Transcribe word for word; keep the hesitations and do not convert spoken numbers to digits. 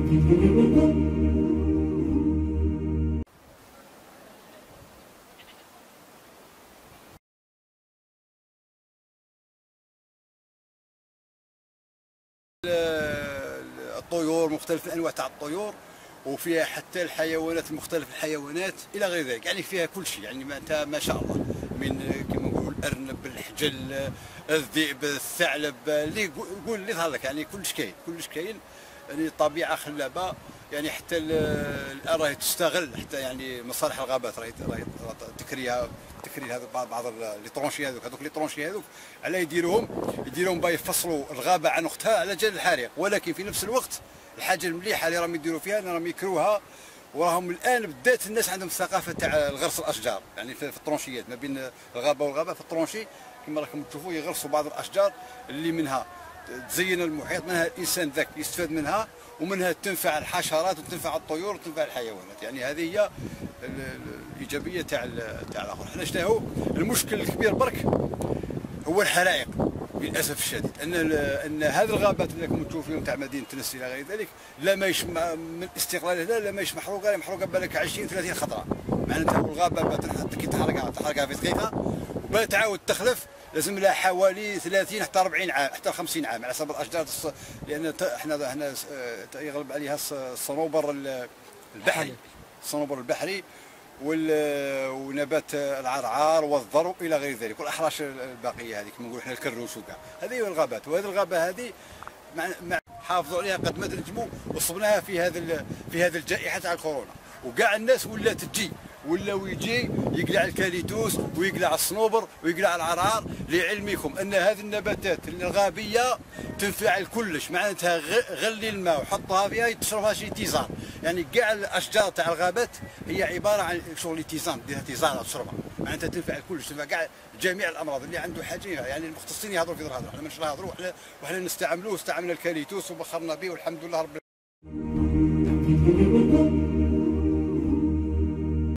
الطيور، مختلف الانواع تاع الطيور، وفيها حتى الحيوانات، مختلف الحيوانات الى غير ذلك، يعني فيها كل شيء، يعني ما, ما شاء الله، من كما نقولوا الارنب، الحجل، الذئب، الثعلب، اللي قول اللي ظهر لك، يعني كلش كاين، كلش كاين، يعني الطبيعه خلابه، يعني حتى الان راهي تستغل، حتى يعني مصالح الغابات راهي تكريها تكري هذا بعض لي طرونشي هذوك هذوك لي طرونشي هذوك على يديروهم يديروهم با يفصلوا الغابه عن اختها على جال الحريق، ولكن في نفس الوقت الحاجه المليحه اللي راهم يديروا فيها راهم يكروها، وراهم الان بدات الناس عندهم الثقافه تاع الغرس الاشجار، يعني في الطرونشيات ما بين الغابه والغابه، في الطرونشي كما راكم تشوفوا يغرسوا بعض الاشجار اللي منها تزين المحيط، منها الانسان ذاك يستفاد منها، ومنها تنفع الحشرات وتنفع الطيور وتنفع الحيوانات، يعني هذه هي الايجابيه تاع تاع الاخر. حنا شنو هو المشكل الكبير برك هو الحرائق للاسف الشديد، ان ان هذه الغابات اللي راكم تشوفوا تاع مدينه تونس الى غير ذلك، لا ماهيش من استقلالها، لا ماهيش محروقه، محروقه بالك عشرين ثلاثين خطره، معناتها الغابه كي تحرقها تحرقها في دقيقه وبا تعاود تخلف، لازم لها حوالي ثلاثين حتى أربعين عام حتى خمسين عام على حسب الاشجار، لان احنا هنا يغلب عليها الصنوبر البحري، الصنوبر البحري ونبات العرعار والذرو الى غير ذلك، والاحراش الباقيه هذه كما نقولوا احنا الكروس وكاع، هذه هي الغابات. وهذه الغابه هذه مع حافظوا عليها قد ما نجموا، وصبناها في هذا في هذه الجائحه تاع الكورونا، وكاع الناس ولات تجي ولاو يجي يقلع الكاليتوس ويقلع الصنوبر ويقلع العرعار، لعلمكم ان هذه النباتات الغابيه تنفع الكلش، معناتها غلي الماء وحطها فيها تشربها شي تيزان، يعني كاع الاشجار تاع الغابات هي عباره عن شغل تيزان، ديرها تيزان تشربها، معناتها تنفع الكلش، تنفع كاع جميع الامراض اللي عنده حاجه، يعني المختصين يهضروا في هذا، احنا مش نهضروا، احنا وحنا نستعملوه، استعملنا الكاليتوس وبخرنا به والحمد لله رب العالمين.